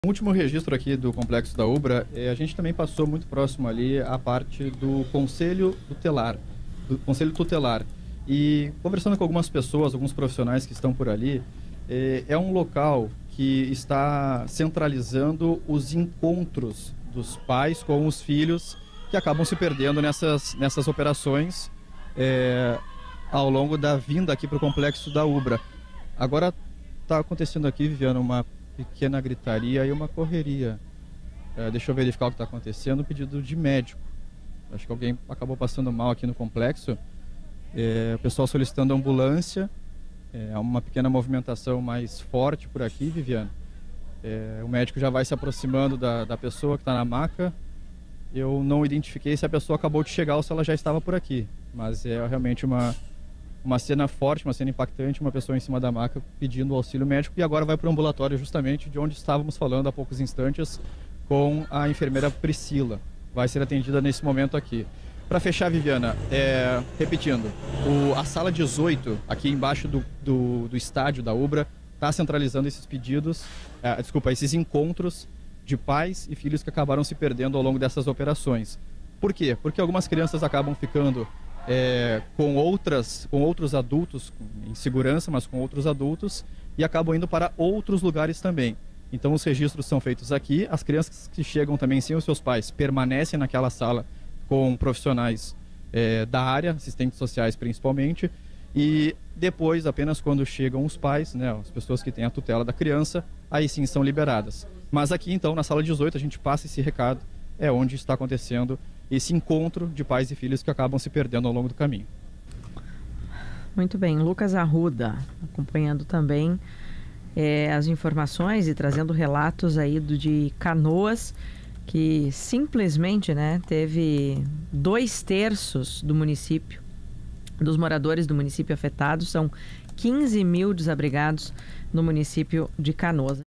No último registro aqui do Complexo da Ubra, a gente também passou muito próximo ali a parte do Conselho Tutelar. E conversando com algumas pessoas, alguns profissionais que estão por ali, é um local que está centralizando os encontros dos pais com os filhos que acabam se perdendo nessas operações ao longo da vinda aqui para o Complexo da Ubra. Agora está acontecendo aqui, Viviana, uma pequena gritaria e uma correria. Deixa eu verificar o que está acontecendo. Um pedido de médico. Acho que alguém acabou passando mal aqui no complexo. O pessoal solicitando ambulância. Uma pequena movimentação mais forte por aqui, Viviana. O médico já vai se aproximando da pessoa que está na maca. Eu não identifiquei se a pessoa acabou de chegar ou se ela já estava por aqui. Mas é realmente uma cena forte, uma cena impactante, uma pessoa em cima da maca pedindo auxílio médico, e agora vai para o ambulatório justamente de onde estávamos falando há poucos instantes com a enfermeira Priscila. Vai ser atendida nesse momento aqui. Para fechar, Viviana, repetindo, a sala 18, aqui embaixo do estádio da Ubra, está centralizando esses pedidos, esses encontros de pais e filhos que acabaram se perdendo ao longo dessas operações. Por quê? Porque algumas crianças acabam ficando com outros adultos, em segurança, mas com outros adultos, e acabam indo para outros lugares também. Então os registros são feitos aqui, as crianças que chegam também sem os seus pais permanecem naquela sala com profissionais da área, assistentes sociais principalmente, e depois, apenas quando chegam os pais, né, as pessoas que têm a tutela da criança, aí sim são liberadas. Mas aqui então, na sala 18, a gente passa esse recado, onde está acontecendo esse encontro de pais e filhos que acabam se perdendo ao longo do caminho. Muito bem, Lucas Arruda acompanhando também as informações e trazendo relatos aí de Canoas, que simplesmente, teve 2/3 do município, dos moradores do município afetados, são 15 mil desabrigados no município de Canoas.